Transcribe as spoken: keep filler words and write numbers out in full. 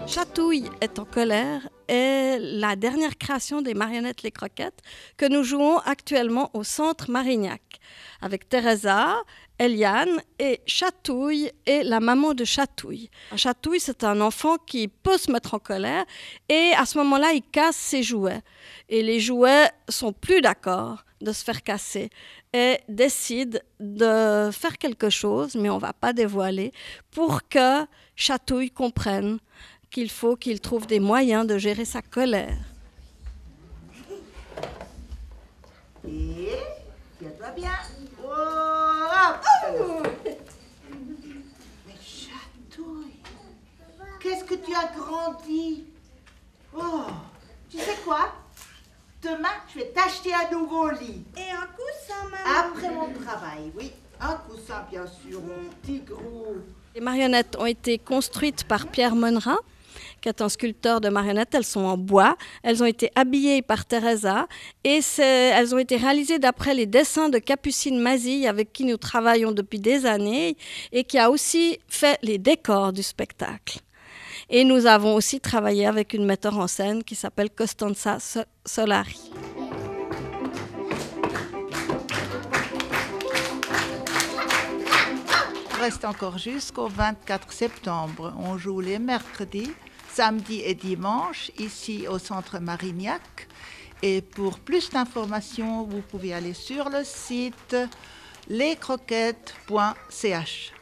Chatouille est en colère est la dernière création des marionnettes Les Croquettes que nous jouons actuellement au Centre Marignac avec Teresa, Eliane et Chatouille et la maman de Chatouille. Chatouille, c'est un enfant qui peut se mettre en colère et à ce moment-là, il casse ses jouets. Et les jouets sont plus d'accord de se faire casser et décident de faire quelque chose, mais on ne va pas dévoiler, pour que Chatouille comprenne qu'il faut qu'il trouve des moyens de gérer sa colère. Et tiens-toi bien. Oh, oh. Mais Chatouille, qu'est-ce que tu as grandi. Oh, tu sais quoi? Demain, je vais t'acheter un nouveau lit. Et un coussin, maman. Après mon travail, oui. Un coussin, bien sûr, mon petit gros. Les marionnettes ont été construites par Pierre Monnerat, qui est un sculpteur de marionnettes. Elles sont en bois. Elles ont été habillées par Teresa et elles ont été réalisées d'après les dessins de Capucine Mazille, avec qui nous travaillons depuis des années et qui a aussi fait les décors du spectacle. Et nous avons aussi travaillé avec une metteur en scène qui s'appelle Costanza Solari. Il reste encore jusqu'au vingt-quatre septembre. On joue les mercredis, samedi et dimanche ici au Centre Marignac. Et pour plus d'informations, vous pouvez aller sur le site les croquettes point c h.